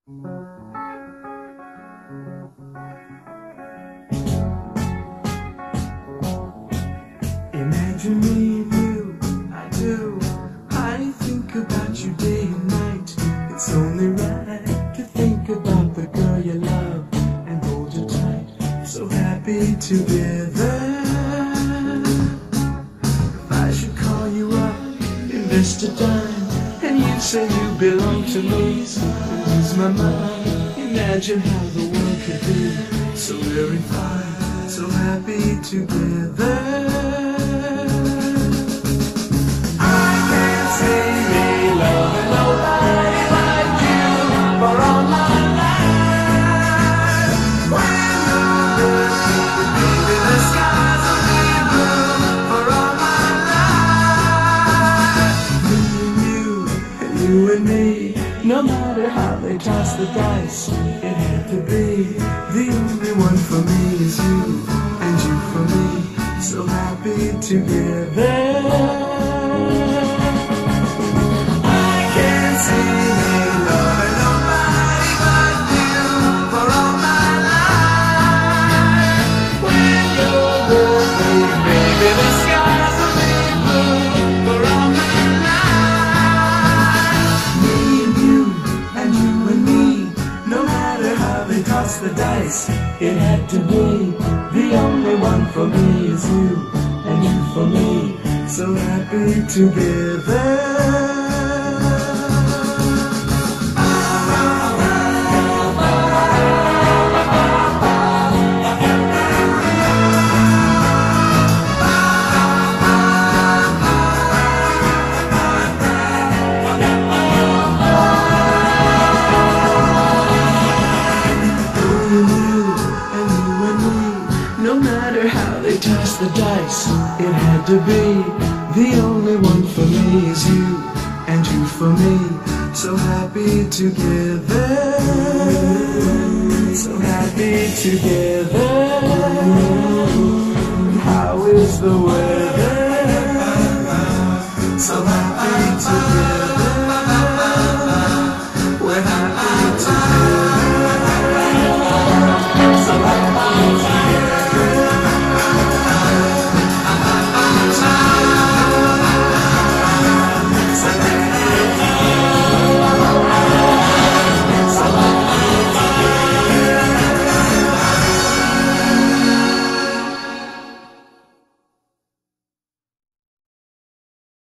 Imagine me and you, I do. I think about you day and night. It's only right to think about the girl you love and hold you tight. So happy together. If I should call you up, invest a dime, and you say you belong to me, so lose my mind. Imagine how the world could be so very fine, so happy together. You and me, no matter how they toss the dice, it had to be. The only one for me is you, and you for me, so happy together. I can't see me loving nobody but you for all my life. When you're with me, baby, the skies will be blue for all my toss the dice, it had to be. The only one for me is you, and you for me, so happy together. No matter how they toss the dice, it had to be. The only one for me is you, and you for me, so happy together. So happy together. How is the weather?